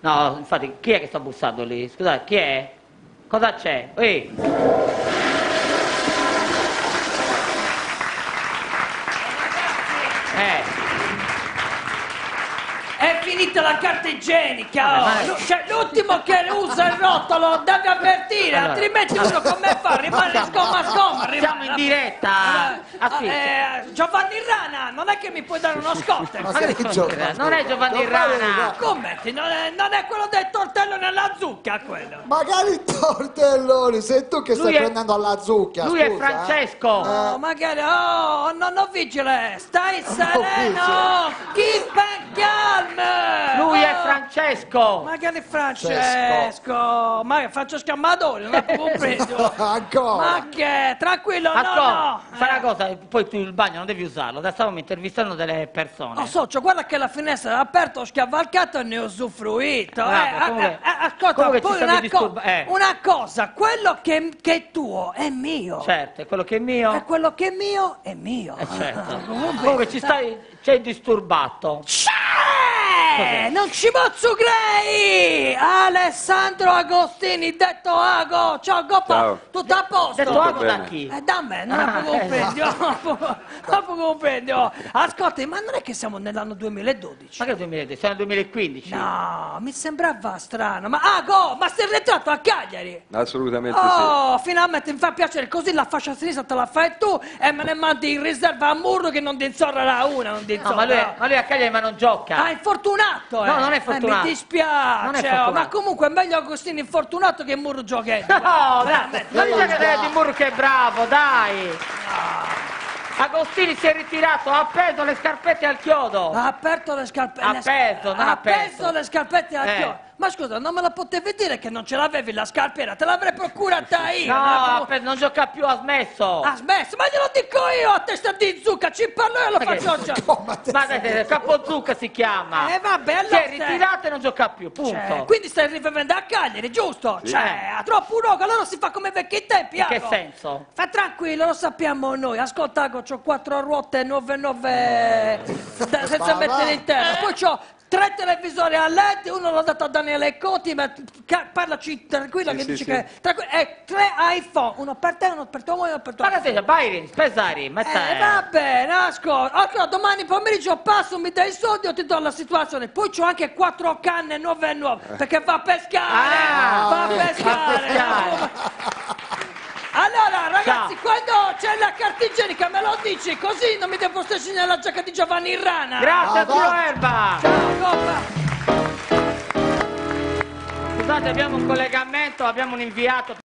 No, infatti, chi è che sta bussando lì? Scusate, chi è? Cosa c'è? Ehi! È finita la carta igienica, Vabbè, oh. Cioè, l'ultimo che usa il rotolo deve avvertire, allora, altrimenti uno come fa? Rimane scomma. Siamo in diretta! Giovanni Rana, non è che mi puoi dare uno scotter? Ma che Giovanni? Non è Giovanni Rana! Come? Non è quello del tortello nella zucca, quello! Magari il tortellone, sei tu che stai prendendo alla zucca. Lui scusa, è Francesco! Oh, magari, nonno vigile, stai sereno! Keep and calm! Lui è Francesco! Magari Francesco! Ma Francesco Amadori, non è compreso! Ancora! Ma che? Tranquillo, no! Fai una cosa, poi tu il bagno non devi usarlo, adesso stavamo intervistando delle persone. Oh, socio, guarda che la finestra è aperta, ho scavalcato e ne ho usufruito. Ascolta, comunque poi una cosa, quello che è tuo è mio. Certo, è quello che è mio. E quello che è mio è mio. Certo. Comunque ci sei disturbato. Non ci mozzo grei! Alessandro Agostini, detto Ago! Ciao Goppa! Ciao. Tutto a posto? Detto Ago da chi? Da me, non lo comprendio. Ascolta, ma non è che siamo nell'anno 2012? Ma che 2010? Siamo nel 2015. No, mi sembrava strano. Ma Ago, ma sei ritratto a Cagliari? Assolutamente Oh, finalmente mi fa piacere, così la fascia sinistra te la fai tu e me ne mandi in riserva a Murro che non ti inzorrerà una, non ti No, inzorrerà. ma lui a Cagliari ma non gioca. Ah, infortunato, No, non è fortunato. mi dispiace, Non è fortunato. ma comunque è meglio Agostino infortunato che Murro giochetto. No, dai, non dice che di Murro che è bravo, dai. Agostini si è ritirato, ha appeso le scarpette al chiodo. Ha aperto le scarpette. Appeso, non ha aperto. aperto le scarpette al chiodo. Ma scusa, non me la potevi dire che non ce l'avevi la scarpiera? Te l'avrei procurata io. No, non gioca più, ha smesso. Ha smesso? Ma glielo dico io a testa di zucca, ci parlo io e lo faccio già. Ma dai, Capozucca si chiama. Vabbè, allora Si è ritirato e non gioca più, punto. Cioè, quindi stai rivivendo a Cagliari, giusto? Sì. Cioè, ha troppo rogo, allora si fa come vecchi tempi, In che Ago. senso? Fa tranquillo, lo sappiamo noi. Ascolta, Ago, c'ho 4 ruote 9 senza mettere in terra. Poi c'ho 3 televisori a LED, uno l'ho dato a Daniele Coti, ma parlaci tranquilla che Sì, dici sì. che... e 3 iPhone, uno per te, uno per tua moglie, uno per tua... Ma che sei, Bairin, Spesari, va bene, ascolta. Allora, domani pomeriggio passo, mi dai i soldi, io ti do la situazione. Poi c'ho anche 4 canne nuove, perché va a pescare. Va a pescare. Allora, ragazzi, quando c'è la carta igienica me lo dici, così non mi devo staginare la giacca di Giovanni Rana. Grazie a Tiro Erba. Ciao, Coppa. Scusate, abbiamo un collegamento, abbiamo un inviato.